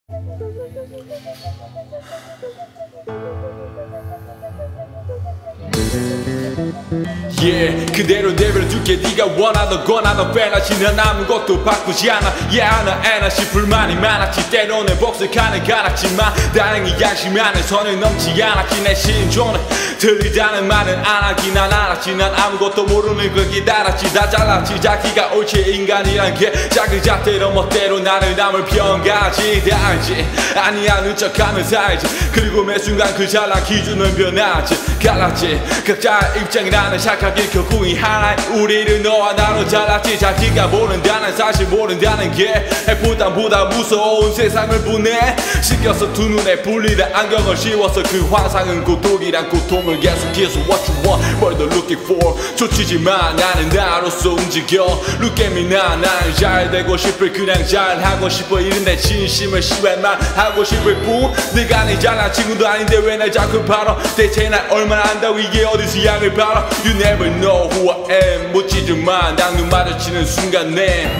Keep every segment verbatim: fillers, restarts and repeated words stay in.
Yeah, 그대로 내버려둘게. 네가 원하던 권하던 팬하지 난 아무것도 바꾸지 않아. Yeah, 하나 하나씩 불만이 많았지. 때로는 복습하는 가락지만 다행히 양심 안에 선을 넘지 않았지. 내 신조는 들리다는 말은 안 하기 난 알았지. 난 아무것도 모르는 걸 기다렸지. 다 잘났지. 자기가 옳지. 인간이란 게 자기 잣대로 멋대로 나를 남을 평가하지. 다 알지. 아니야 눈척하면 살지. 그리고 매 순간 그 잘난 기준은 변하지. 갈랐지. 각자의 입장이라는 착각이 결국이 하나의 우리를 너와 나로 잘랐지. 자기가 모른다는 사실 모른다는 게 부담보다 무서운 세상을 보내. 시켜서 두 눈에 불리는 안경을 씌워서 그 환상은 고독이란 고통을 계속해서 What you want, 뭘 더 looking for. 쫓이지만 나는 나로서 움직여. Look at me now. 나는 잘 되고 싶을 그냥 잘하고 싶어. 이런 내 진심을 시발만 하고 싶을 뿐. 네가 내 잘난 친구도 아닌데 왜 날 자꾸 바로. 대체 날 얼마나 안다고 이게 어디서 양을 바라. You never know who I am. 멋지지만 딱 눈 마주치는 순간 내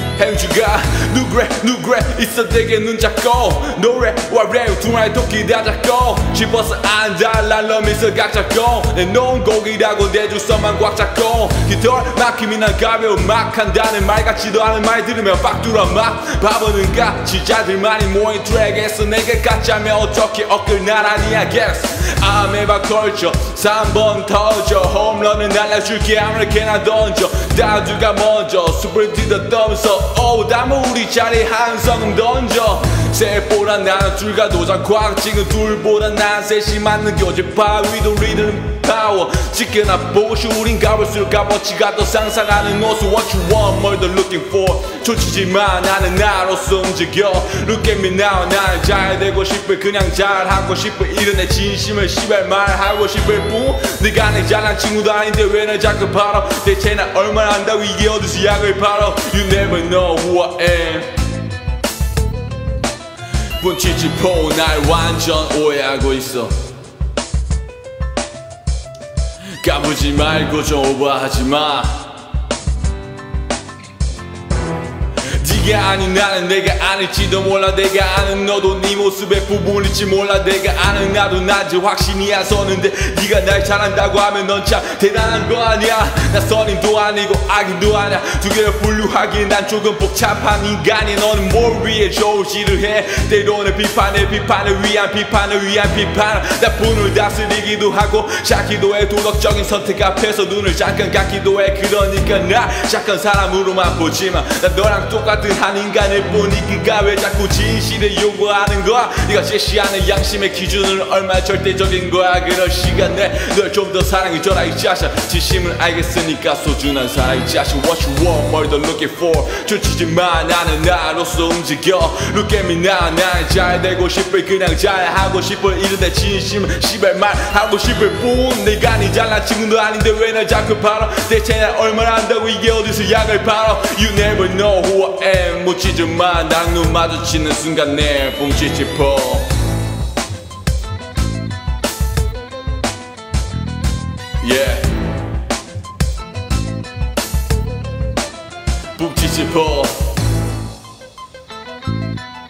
행주가 누구래 누구래 있어 되게 눈 잡고 노래와 랩 두 마리 토끼 다 잡고 싶어서 안다 랄러면서 각 잡고 내 놓은 곡이라고 내 주서만 꽉 잡고 깃털 막힘이 난 가벼운 막 한다는 말 같지도 않은 말 들으면 빡 뚫어 막 바보는 가치자들만이 모인 트랙에서 내게 가짜면 어떻게 어깨를 나란히 I guess I'm ever culture 삼 번 터져 홈런을 날려줄게 아무렇게나 던져 다두가 먼저 숲을 뒤덮으면서 오 담은 우리 자리 한 성음 던져 셋보다 나는 둘과 도장 꽉 찍은 둘보다 난 셋이 맞는 교재 바위도 리듬 파워 지켜나 보시 우린 가볼수록 값어치가 더 상상하는 모습 What you want 뭘 더 looking for 쫓이지만 나는 나로서 움직여 Look at me now 나는 잘 되고 싶을 그냥 잘하고 싶을 이런 내 진심을 시발 말하고 싶을 뿐 네가 내 잘난 친구도 아닌데 왜 날 자꾸 팔아 대체 난 얼마나 안다고 이게 어디서 약을 팔아 You never know who I am 분치지포 날 완전 오해하고 있어 까부지 말고 좀 오버하지마 네가 아닌 나는 내가 아닐지도 몰라 내가 아는 너도 네 모습의 부분일지 몰라 내가 아는 나도 난지 확신이 안 서는데 네가 날 잘한다고 하면 넌 참 대단한 거 아니야 나 선임도 아니고 악인도 아니야 두 개를 분류하기엔 난 조금 복잡한 인간이 너는 뭘 위해 좋을지를 해 때로는 비판을 비판을 위한 비판을 위한 비판 나쁜을 다스리기도 하고 찾기도 해 도덕적인 선택 앞에서 눈을 잠깐 감기도 해 그러니까 나 착한 사람으로만 보지마 난 너랑 똑같은 한 인간일 뿐이니까 왜 자꾸 진실을 요구하는 거야 네가 제시하는 양심의 기준은 얼마나 절대적인 거야 그럴 시간에 널 좀 더 사랑해줘라 이 자식 진심을 알겠으니까 소중한 사랑 이 자식 What you want 뭘 더 looking for 쫓이지만 나는 나로서 움직여 Look at me now 나는 잘 되고 싶을 그냥 잘하고 싶을 이런 내 진심을 시발 말하고 싶을 뿐 네가 네 잘난 친구도 아닌데 왜 날 자꾸 팔아 대체 날 얼마나 안다고 이게 어디서 약을 팔아 You never know who I am 묻히지만 딱 눈 마주치는 순간 내 붕치짚어 Yeah 붕치짚어